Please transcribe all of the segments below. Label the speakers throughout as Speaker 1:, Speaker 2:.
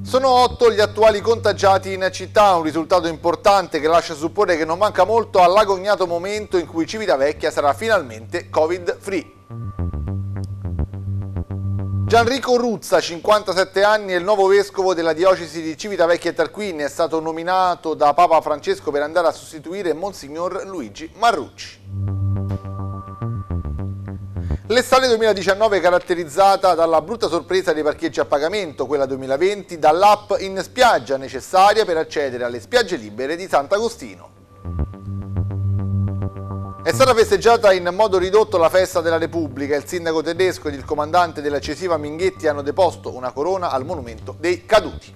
Speaker 1: Sono 8 gli attuali contagiati in città, un risultato importante che lascia supporre che non manca molto all'agognato momento in cui Civitavecchia sarà finalmente Covid-free. Gianrico Ruzza, 57 anni, è il nuovo vescovo della diocesi di Civitavecchia e Tarquini. È stato nominato da Papa Francesco per andare a sostituire Monsignor Luigi Marrucci. L'estate 2019 è caratterizzata dalla brutta sorpresa dei parcheggi a pagamento, quella 2020 dall'app in spiaggia necessaria per accedere alle spiagge libere di Sant'Agostino. È stata festeggiata in modo ridotto la festa della Repubblica. Il sindaco tedesco ed il comandante della Cesiva Minghetti hanno deposto una corona al monumento dei caduti.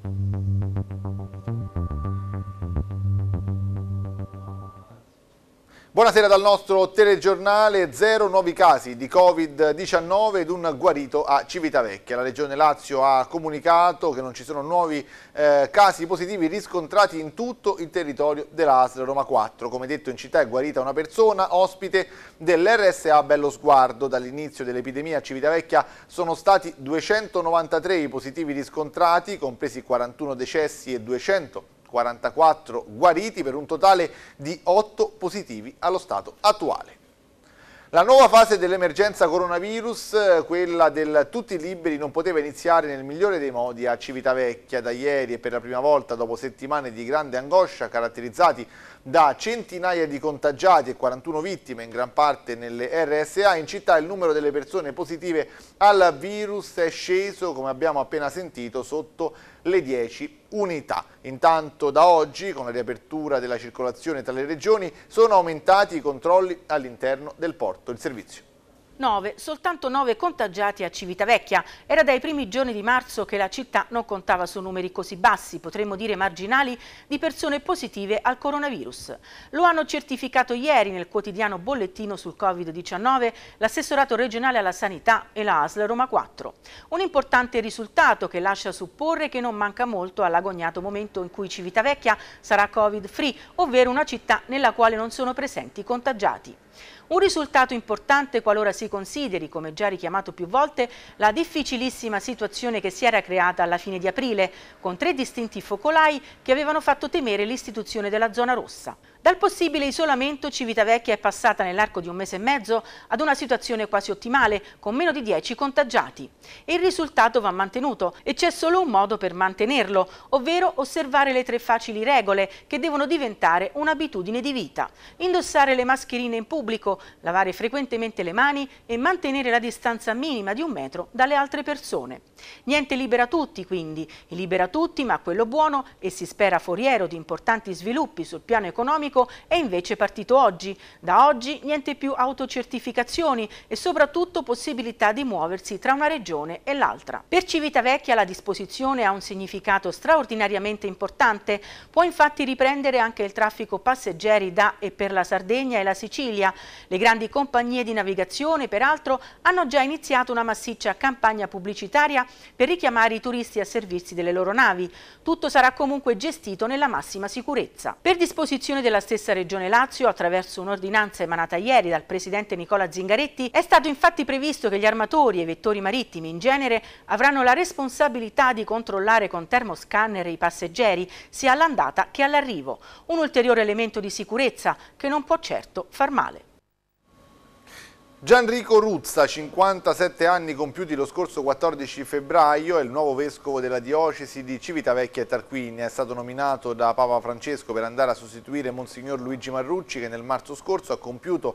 Speaker 1: Buonasera dal nostro telegiornale. 0 nuovi casi di Covid-19 ed un guarito a Civitavecchia. La Regione Lazio ha comunicato che non ci sono nuovi casi positivi riscontrati in tutto il territorio della ASL Roma 4. Come detto, in città è guarita una persona, ospite dell'RSA Bello Sguardo. Dall'inizio dell'epidemia a Civitavecchia sono stati 293 i positivi riscontrati, compresi 41 decessi e 244 guariti, per un totale di 8 positivi allo stato attuale. La nuova fase dell'emergenza coronavirus, quella del tutti liberi, non poteva iniziare nel migliore dei modi a Civitavecchia. Da ieri e per la prima volta dopo settimane di grande angoscia, caratterizzati da centinaia di contagiati e 41 vittime, in gran parte nelle RSA, in città il numero delle persone positive al virus è sceso, come abbiamo appena sentito, sotto le 10 unità. Intanto da oggi, con la riapertura della circolazione tra le regioni, sono aumentati i controlli all'interno del porto. Il servizio.
Speaker 2: Soltanto 9 contagiati a Civitavecchia. Era dai primi giorni di marzo che la città non contava su numeri così bassi, potremmo dire marginali, di persone positive al coronavirus. Lo hanno certificato ieri nel quotidiano bollettino sul Covid-19 l'assessorato regionale alla sanità e la ASL Roma 4. Un importante risultato che lascia supporre che non manca molto all'agognato momento in cui Civitavecchia sarà Covid-free, ovvero una città nella quale non sono presenti contagiati. Un risultato importante qualora si consideri, come già richiamato più volte, la difficilissima situazione che si era creata alla fine di aprile, con 3 distinti focolai che avevano fatto temere l'istituzione della zona rossa. Dal possibile isolamento Civitavecchia è passata nell'arco di un mese e mezzo ad una situazione quasi ottimale, con meno di 10 contagiati. E il risultato va mantenuto e c'è solo un modo per mantenerlo, ovvero osservare le 3 facili regole che devono diventare un'abitudine di vita. Indossare le mascherine in pubblico, lavare frequentemente le mani e mantenere la distanza minima di 1 metro dalle altre persone. Niente libera tutti, quindi. Il libera tutti, ma quello buono e si spera foriero di importanti sviluppi sul piano economico, è invece partito oggi. Da oggi niente più autocertificazioni e soprattutto possibilità di muoversi tra una regione e l'altra. Per Civitavecchia la disposizione ha un significato straordinariamente importante. Può infatti riprendere anche il traffico passeggeri da e per la Sardegna e la Sicilia. Le grandi compagnie di navigazione, peraltro, hanno già iniziato una massiccia campagna pubblicitaria per richiamare i turisti a servirsi delle loro navi. Tutto sarà comunque gestito nella massima sicurezza. Per disposizione della stessa Regione Lazio, attraverso un'ordinanza emanata ieri dal presidente Nicola Zingaretti, è stato infatti previsto che gli armatori e i vettori marittimi in genere avranno la responsabilità di controllare con termoscanner i passeggeri sia all'andata che all'arrivo. Un ulteriore elemento di sicurezza che non può certo far male.
Speaker 1: Gianrico Ruzza, 57 anni compiuti lo scorso 14 febbraio, è il nuovo vescovo della diocesi di Civitavecchia e Tarquini. È stato nominato da Papa Francesco per andare a sostituire Monsignor Luigi Marrucci, che nel marzo scorso ha compiuto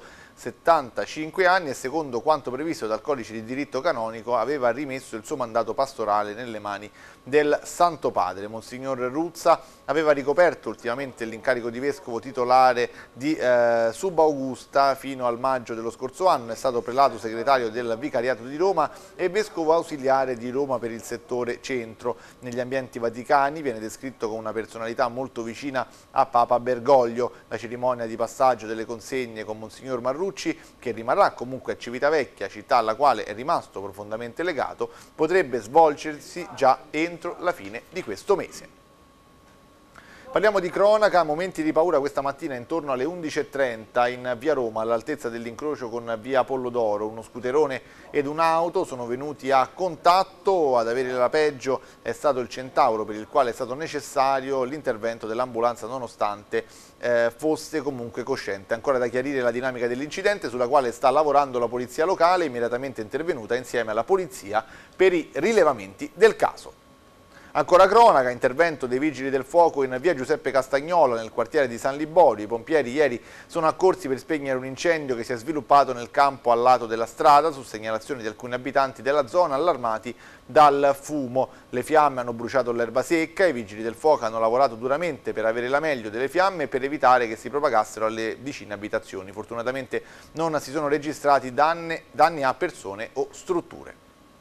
Speaker 1: 75 anni e, secondo quanto previsto dal codice di diritto canonico, aveva rimesso il suo mandato pastorale nelle mani del Santo Padre. Monsignor Ruzza aveva ricoperto ultimamente l'incarico di vescovo titolare di Subaugusta fino al maggio dello scorso anno. È stato prelato segretario del Vicariato di Roma e vescovo ausiliare di Roma per il settore centro. Negli ambienti vaticani viene descritto come una personalità molto vicina a Papa Bergoglio. La cerimonia di passaggio delle consegne con Monsignor Marrucci, che rimarrà comunque a Civitavecchia, città alla quale è rimasto profondamente legato, potrebbe svolgersi già entro la fine di questo mese. Parliamo di cronaca, momenti di paura questa mattina intorno alle 11:30 in via Roma, all'altezza dell'incrocio con via Apollodoro. Uno scooterone ed un'auto sono venuti a contatto. Ad avere la peggio è stato il Centauro, per il quale è stato necessario l'intervento dell'ambulanza nonostante fosse comunque cosciente. Ancora da chiarire la dinamica dell'incidente, sulla quale sta lavorando la polizia locale, immediatamente intervenuta insieme alla polizia per i rilevamenti del caso. Ancora cronaca, intervento dei vigili del fuoco in via Giuseppe Castagnola nel quartiere di San Liborio. I pompieri ieri sono accorsi per spegnere un incendio che si è sviluppato nel campo a lato della strada su segnalazioni di alcuni abitanti della zona allarmati dal fumo. Le fiamme hanno bruciato l'erba secca, i vigili del fuoco hanno lavorato duramente per avere la meglio delle fiamme e per evitare che si propagassero alle vicine abitazioni. Fortunatamente non si sono registrati danni a persone o strutture.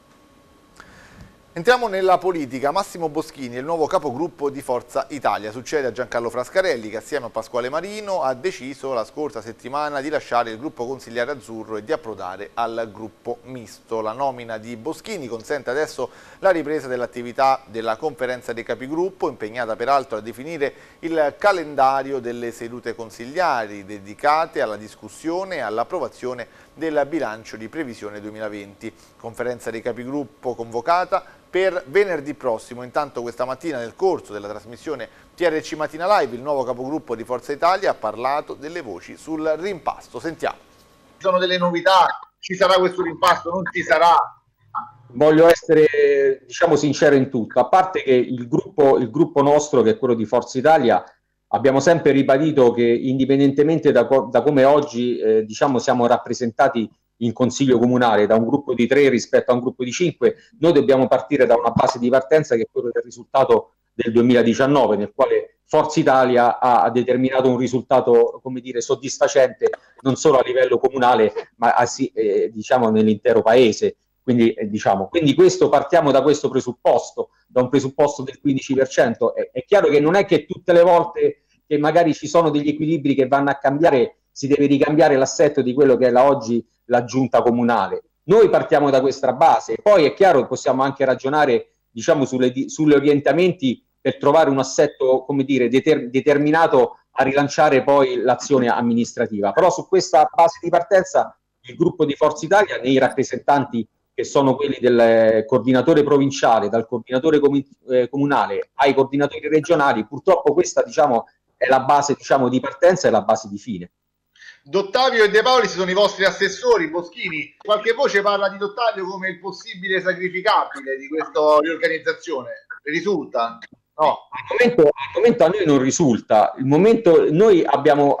Speaker 1: Entriamo nella politica. Massimo Boschini è il nuovo capogruppo di Forza Italia. Succede a Giancarlo Frascarelli che assieme a Pasquale Marino ha deciso la scorsa settimana di lasciare il gruppo consigliare azzurro e di approdare al gruppo misto. La nomina di Boschini consente adesso la ripresa dell'attività della conferenza dei capigruppo, impegnata peraltro a definire il calendario delle sedute consigliari dedicate alla discussione e all'approvazione del bilancio di previsione 2020. Conferenza dei capigruppo convocata per venerdì prossimo. Intanto questa mattina nel corso della trasmissione TRC Mattina Live il nuovo capogruppo di Forza Italia ha parlato delle voci sul rimpasto. Sentiamo.
Speaker 3: Ci sono delle novità, ci sarà questo rimpasto, non ci sarà?
Speaker 4: Voglio essere, diciamo, sincero in tutto, a parte che il gruppo nostro, che è quello di Forza Italia, abbiamo sempre ribadito che indipendentemente da come oggi diciamo, siamo rappresentati in consiglio comunale da un gruppo di 3 rispetto a un gruppo di 5, noi dobbiamo partire da una base di partenza che è quello del risultato del 2019, nel quale Forza Italia ha determinato un risultato, come dire, soddisfacente non solo a livello comunale ma diciamo nell'intero paese. Quindi questo, partiamo da questo presupposto, da un presupposto del 15%. È chiaro che non è che tutte le volte che magari ci sono degli equilibri che vanno a cambiare si deve ricambiare l'assetto di quello che è oggi la giunta comunale. Noi partiamo da questa base, poi è chiaro che possiamo anche ragionare, diciamo, sugli orientamenti per trovare un assetto, come dire, determinato a rilanciare poi l'azione amministrativa. Però su questa base di partenza il gruppo di Forza Italia, nei rappresentanti che sono quelli del coordinatore provinciale, dal coordinatore comunale ai coordinatori regionali, purtroppo questa, diciamo, è la base, diciamo, di partenza e la base di fine.
Speaker 3: Dottavio e De Paoli sono i vostri assessori. Boschini, qualche voce parla di Dottavio come il possibile sacrificabile di questa riorganizzazione, risulta? No.
Speaker 4: Al momento a noi non risulta. Il momento, noi abbiamo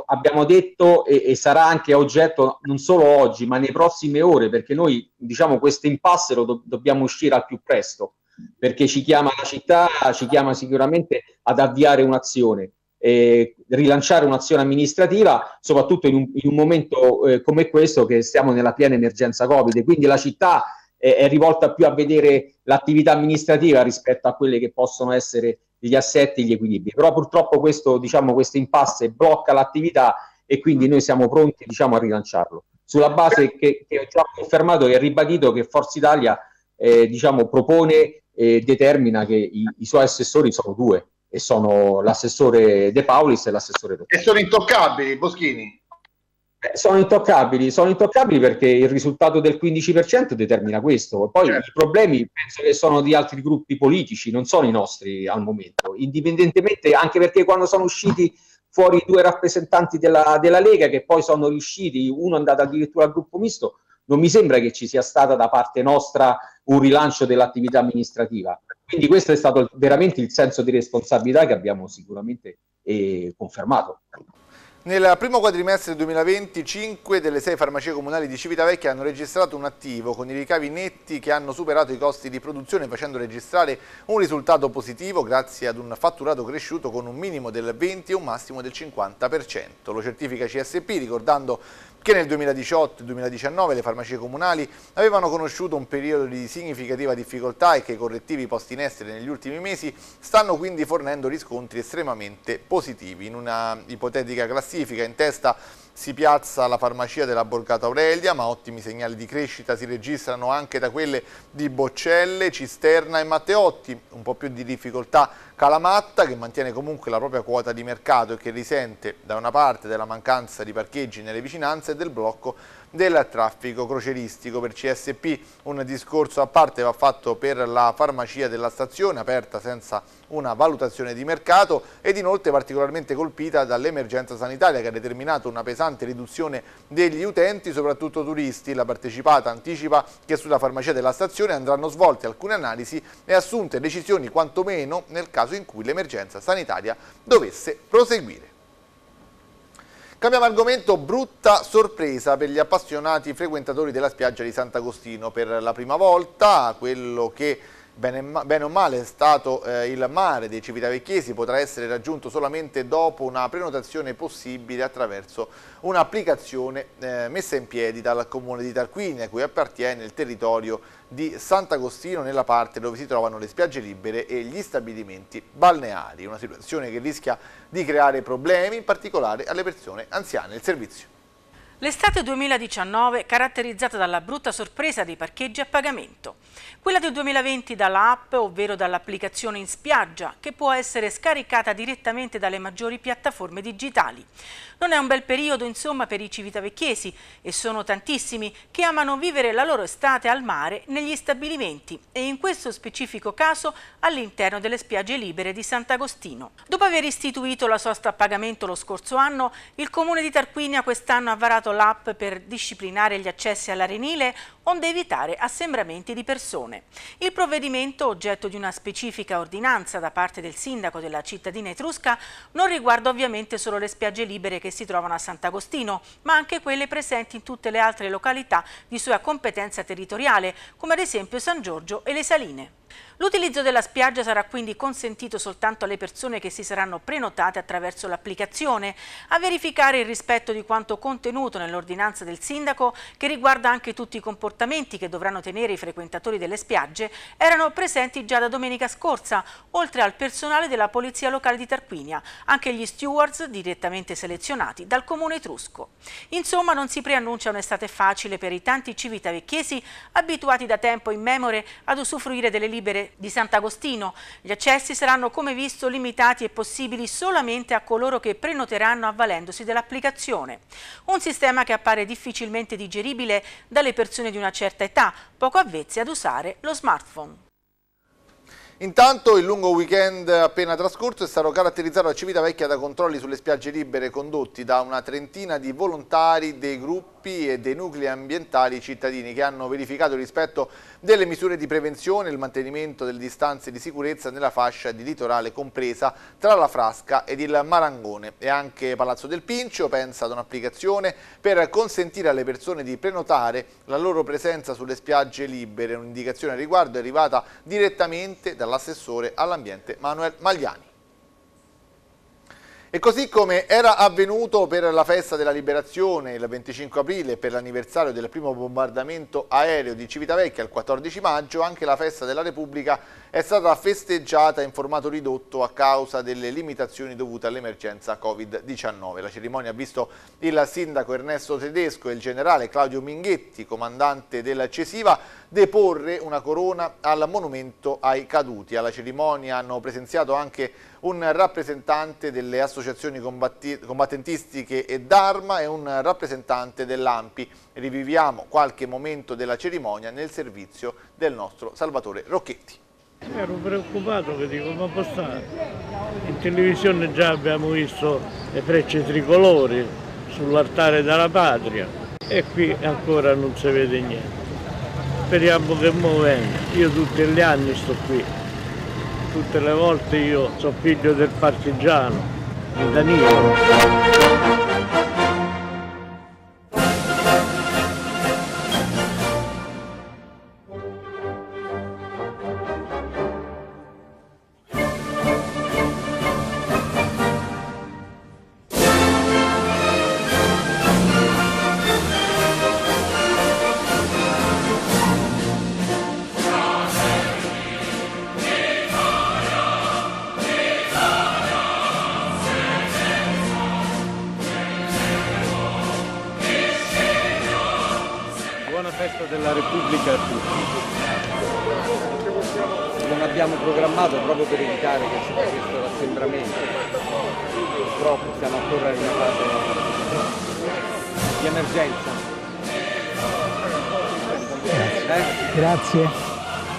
Speaker 4: detto e sarà anche oggetto non solo oggi ma nei prossime ore, perché noi, diciamo, questo impasse lo dobbiamo uscire al più presto, perché ci chiama la città, ci chiama sicuramente ad avviare un'azione, rilanciare un'azione amministrativa, soprattutto in un momento come questo, che stiamo nella piena emergenza Covid. Quindi la città è rivolta più a vedere l'attività amministrativa rispetto a quelle che possono essere gli assetti e gli equilibri. Però purtroppo questo impasse blocca l'attività e quindi noi siamo pronti, diciamo, a rilanciarlo. Sulla base che ho già confermato e ribadito che Forza Italia diciamo, propone e determina che i suoi assessori sono 2, e sono l'assessore De Paulis e l'assessore Dottavio.
Speaker 3: E sono intoccabili, Boschini?
Speaker 4: Sono intoccabili perché il risultato del 15% determina questo. Poi certo, i problemi penso che sono di altri gruppi politici, non sono i nostri al momento, indipendentemente, anche perché quando sono usciti fuori 2 rappresentanti della Lega, che poi sono riusciti, uno è andato addirittura al gruppo misto, non mi sembra che ci sia stata da parte nostra un rilancio dell'attività amministrativa. Quindi questo è stato veramente il senso di responsabilità che abbiamo sicuramente confermato.
Speaker 1: Nel primo quadrimestre del 2020, 5 delle 6 farmacie comunali di Civitavecchia hanno registrato un attivo con i ricavi netti che hanno superato i costi di produzione, facendo registrare un risultato positivo grazie ad un fatturato cresciuto con un minimo del 20 e un massimo del 50%. Lo certifica CSP, ricordando che nel 2018 e 2019 le farmacie comunali avevano conosciuto un periodo di significativa difficoltà e che i correttivi posti in essere negli ultimi mesi stanno quindi fornendo riscontri estremamente positivi. In una ipotetica classifica in testa si piazza la farmacia della Borgata Aurelia, ma ottimi segnali di crescita si registrano anche da quelle di Boccelle, Cisterna e Matteotti. Un po' più di difficoltà Kalamatta, che mantiene comunque la propria quota di mercato e che risente da una parte della mancanza di parcheggi nelle vicinanze e del blocco del traffico croceristico. Per CSP un discorso a parte va fatto per la farmacia della stazione, aperta senza una valutazione di mercato ed inoltre particolarmente colpita dall'emergenza sanitaria che ha determinato una pesante riduzione degli utenti, soprattutto turisti. La partecipata anticipa che sulla farmacia della stazione andranno svolte alcune analisi e assunte decisioni quantomeno nel caso in cui l'emergenza sanitaria dovesse proseguire. Cambiamo argomento, brutta sorpresa per gli appassionati frequentatori della spiaggia di Sant'Agostino. Per la prima volta quello che bene o male è stato il mare dei Civitavecchiesi potrà essere raggiunto solamente dopo una prenotazione possibile attraverso un'applicazione messa in piedi dal comune di Tarquinia, a cui appartiene il territorio di Sant'Agostino nella parte dove si trovano le spiagge libere e gli stabilimenti balneari. Una situazione che rischia di creare problemi, in particolare alle persone anziane. Il servizio.
Speaker 2: L'estate 2019 caratterizzata dalla brutta sorpresa dei parcheggi a pagamento. Quella del 2020 dalla app, ovvero dall'applicazione in spiaggia, che può essere scaricata direttamente dalle maggiori piattaforme digitali. Non è un bel periodo, insomma, per i civitavecchiesi e sono tantissimi che amano vivere la loro estate al mare negli stabilimenti e in questo specifico caso all'interno delle spiagge libere di Sant'Agostino. Dopo aver istituito la sosta a pagamento lo scorso anno, il comune di Tarquinia quest'anno ha varato l'app per disciplinare gli accessi all'arenile onde evitare assembramenti di persone. Il provvedimento, oggetto di una specifica ordinanza da parte del sindaco della cittadina etrusca, non riguarda ovviamente solo le spiagge libere che si trovano a Sant'Agostino, ma anche quelle presenti in tutte le altre località di sua competenza territoriale, come ad esempio San Giorgio e le Saline. L'utilizzo della spiaggia sarà quindi consentito soltanto alle persone che si saranno prenotate attraverso l'applicazione. A verificare il rispetto di quanto contenuto nell'ordinanza del sindaco, che riguarda anche tutti i comportamenti che dovranno tenere i frequentatori delle spiagge, erano presenti già da domenica scorsa, oltre al personale della Polizia Locale di Tarquinia, anche gli stewards direttamente selezionati dal comune etrusco. Insomma, non si preannuncia un'estate facile per i tanti civitavecchiesi abituati da tempo immemore ad usufruire delle libere di Sant'Agostino. Gli accessi saranno, come visto, limitati e possibili solamente a coloro che prenoteranno avvalendosi dell'applicazione. Un sistema che appare difficilmente digeribile dalle persone di una certa età, poco avvezze ad usare lo smartphone.
Speaker 1: Intanto il lungo weekend appena trascorso è stato caratterizzato a Civitavecchia da controlli sulle spiagge libere condotti da una trentina di volontari dei gruppi e dei nuclei ambientali cittadini che hanno verificato il rispetto delle misure di prevenzione e il mantenimento delle distanze di sicurezza nella fascia di litorale compresa tra la Frasca ed il Marangone. E anche Palazzo del Pincio pensa ad un'applicazione per consentire alle persone di prenotare la loro presenza sulle spiagge libere. Un'indicazione al riguardo è arrivata direttamente dall'assessore all'ambiente Manuel Magliani. E così come era avvenuto per la festa della liberazione il 25 aprile e per l'anniversario del primo bombardamento aereo di Civitavecchia il 14 maggio, anche la festa della Repubblica è stata festeggiata in formato ridotto a causa delle limitazioni dovute all'emergenza Covid-19. La cerimonia ha visto il sindaco Ernesto Tedesco e il generale Claudio Minghetti, comandante del CESIVA, deporre una corona al monumento ai caduti. Alla cerimonia hanno presenziato anche un rappresentante delle associazioni combattentistiche e d'arma e un rappresentante dell'ANPI. Riviviamo qualche momento della cerimonia nel servizio del nostro Salvatore Rocchetti.
Speaker 5: Ero preoccupato, che dico, ma può stare? In televisione già abbiamo visto le frecce tricolori sull'altare della patria e qui ancora non si vede niente. Speriamo che mo venga. Io tutti gli anni sto qui, tutte le volte io sono figlio del partigiano, di Danilo.
Speaker 6: della Repubblica a tutti. Non abbiamo programmato proprio per evitare che ci sia questo rassembramento. Purtroppo siamo ancora in una fase di emergenza.
Speaker 7: Grazie.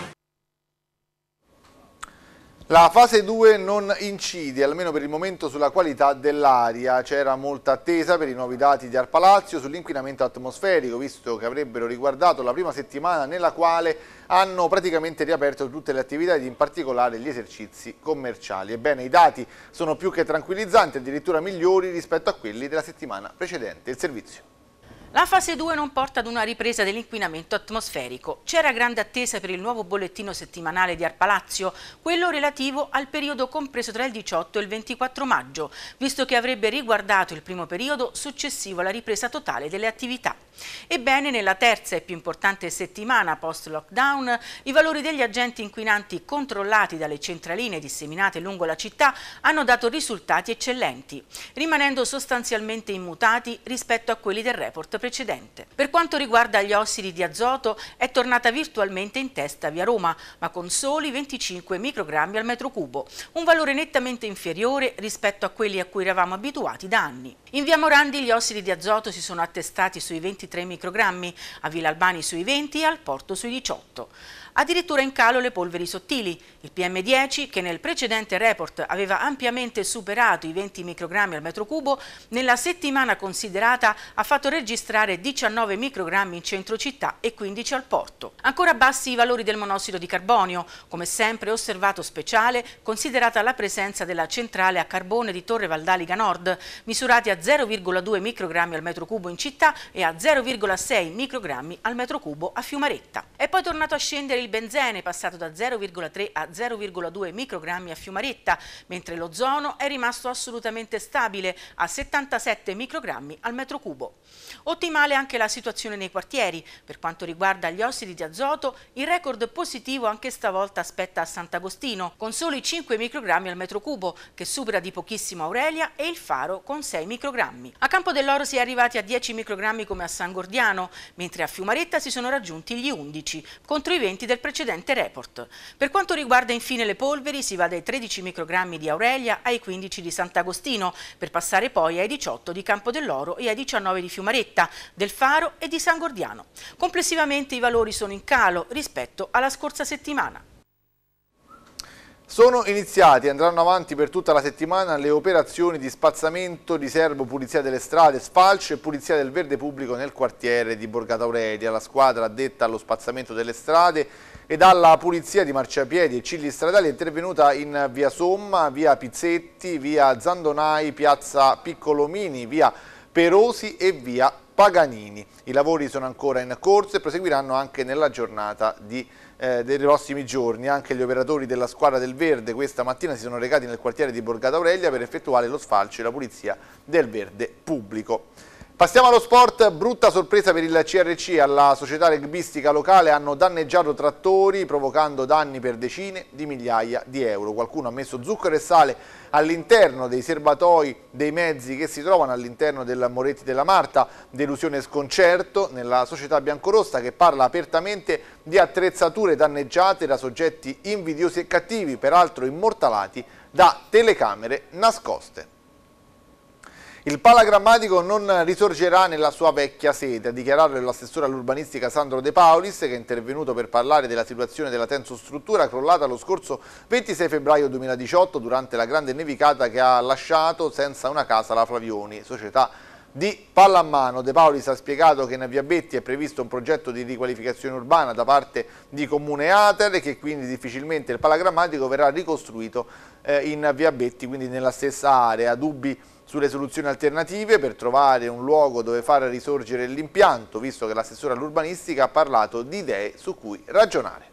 Speaker 1: La fase 2 non incide, almeno per il momento, sulla qualità dell'aria. C'era molta attesa per i nuovi dati di Arpalazio sull'inquinamento atmosferico, visto che avrebbero riguardato la prima settimana nella quale hanno praticamente riaperto tutte le attività ed in particolare gli esercizi commerciali. Ebbene, i dati sono più che tranquillizzanti, addirittura migliori rispetto a quelli della settimana precedente. Il servizio.
Speaker 2: La fase 2 non porta ad una ripresa dell'inquinamento atmosferico. C'era grande attesa per il nuovo bollettino settimanale di Arpalazio, quello relativo al periodo compreso tra il 18 e il 24 maggio, visto che avrebbe riguardato il primo periodo successivo alla ripresa totale delle attività. Ebbene, nella terza e più importante settimana post-lockdown, i valori degli agenti inquinanti controllati dalle centraline disseminate lungo la città hanno dato risultati eccellenti, rimanendo sostanzialmente immutati rispetto a quelli del report precedente. Per quanto riguarda gli ossidi di azoto, è tornata virtualmente in testa via Roma, ma con soli 25 microgrammi al metro cubo, un valore nettamente inferiore rispetto a quelli a cui eravamo abituati da anni. In via Morandi gli ossidi di azoto si sono attestati sui 23 microgrammi, a Villa Albani sui 20 e al Porto sui 18. Addirittura in calo le polveri sottili. Il PM10, che nel precedente report aveva ampiamente superato i 20 microgrammi al metro cubo, nella settimana considerata ha fatto registrare 19 microgrammi in centro città e 15 al porto. Ancora bassi i valori del monossido di carbonio, come sempre osservato speciale, considerata la presenza della centrale a carbone di Torre Valdaliga Nord, misurati a 0,2 microgrammi al metro cubo in città e a 0,6 microgrammi al metro cubo a Fiumaretta. È poi tornato a scendere il benzene, passato da 0,3 a 0,2 microgrammi a Fiumaretta, mentre l'ozono è rimasto assolutamente stabile a 77 microgrammi al metro cubo. Ottimale anche la situazione nei quartieri. Per quanto riguarda gli ossidi di azoto, il record positivo anche stavolta spetta a Sant'Agostino, con soli 5 microgrammi al metro cubo, che supera di pochissimo Aurelia e il Faro con 6 microgrammi. A Campo dell'Oro si è arrivati a 10 microgrammi come a San Gordiano, mentre a Fiumaretta si sono raggiunti gli 11, contro i 20 del precedente report. Per quanto riguarda infine le polveri, si va dai 13 microgrammi di Aurelia ai 15 di Sant'Agostino, per passare poi ai 18 di Campo dell'Oro e ai 19 di Fiumaretta, del Faro e di San Gordiano. Complessivamente i valori sono in calo rispetto alla scorsa settimana.
Speaker 1: Sono iniziati e andranno avanti per tutta la settimana le operazioni di spazzamento, diserbo, pulizia delle strade, sfalcio e pulizia del verde pubblico nel quartiere di Borgata Aurelia. La squadra addetta allo spazzamento delle strade ed alla pulizia di marciapiedi e cigli stradali è intervenuta in via Somma, via Pizzetti, via Zandonai, piazza Piccolomini, via Perosi e via Paganini. I lavori sono ancora in corso e proseguiranno anche nella giornata dei prossimi giorni. Anche gli operatori della squadra del verde questa mattina si sono recati nel quartiere di Borgata Aurelia per effettuare lo sfalcio e la pulizia del verde pubblico. Passiamo allo sport. Brutta sorpresa per il CRC. Alla società rugbistica locale hanno danneggiato trattori, provocando danni per decine di migliaia di euro. Qualcuno ha messo zucchero e sale all'interno dei serbatoi dei mezzi che si trovano all'interno del Moretti della Marta. Delusione e sconcerto nella società biancorossa, che parla apertamente di attrezzature danneggiate da soggetti invidiosi e cattivi, peraltro immortalati da telecamere nascoste. Il Palagrammatico non risorgerà nella sua vecchia sede, a dichiararlo l'assessore all'urbanistica Sandro De Paulis, che è intervenuto per parlare della situazione della tensostruttura crollata lo scorso 26 febbraio 2018 durante la grande nevicata che ha lasciato senza una casa la Flavioni, società di pallamano. De Paulis ha spiegato che in via Betti è previsto un progetto di riqualificazione urbana da parte di Comune Ater e che quindi difficilmente il Palagrammatico verrà ricostruito in via Betti, quindi nella stessa area. Dubbi sulle soluzioni alternative per trovare un luogo dove far risorgere l'impianto, visto che l'assessore all'urbanistica ha parlato di idee su cui ragionare.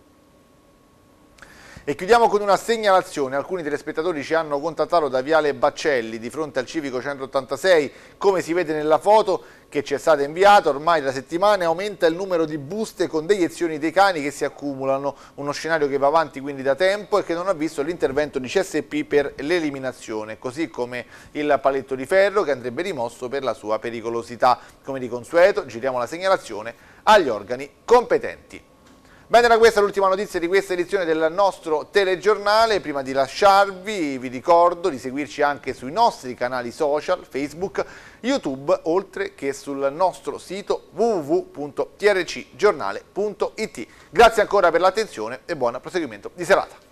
Speaker 1: E chiudiamo con una segnalazione. Alcuni telespettatori ci hanno contattato da Viale Baccelli, di fronte al Civico 186. Come si vede nella foto che ci è stata inviata, ormai da settimane aumenta il numero di buste con deiezioni dei cani che si accumulano, uno scenario che va avanti quindi da tempo e che non ha visto l'intervento di CSP per l'eliminazione, così come il paletto di ferro che andrebbe rimosso per la sua pericolosità. Come di consueto, giriamo la segnalazione agli organi competenti. Bene, era questa l'ultima notizia di questa edizione del nostro telegiornale. Prima di lasciarvi vi ricordo di seguirci anche sui nostri canali social, Facebook, YouTube, oltre che sul nostro sito www.trcgiornale.it. Grazie ancora per l'attenzione e buon proseguimento di serata.